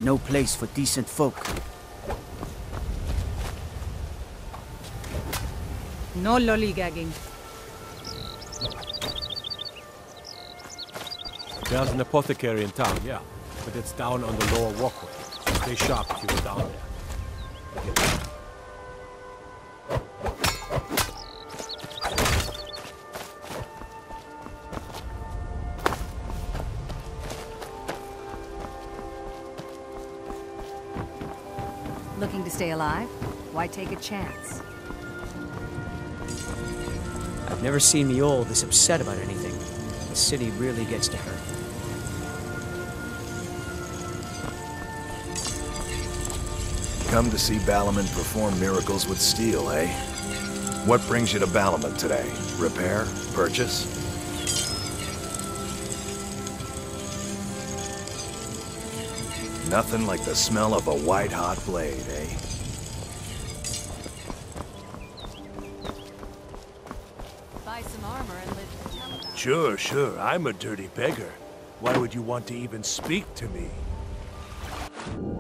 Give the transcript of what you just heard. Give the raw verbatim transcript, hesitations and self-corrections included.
No place for decent folk. No lollygagging. There's an apothecary in town, yeah. But it's down on the lower walkway. So stay sharp if you go down there. Yeah. Looking to stay alive? Why take a chance? I've never seen me all this upset about anything. The city really gets to her. Come to see Balaman perform miracles with steel, eh? What brings you to Balaman today? Repair? Purchase? Nothing like the smell of a white-hot blade, eh? Buy some armor and live to tell about it. Sure, sure, I'm a dirty beggar. Why would you want to even speak to me?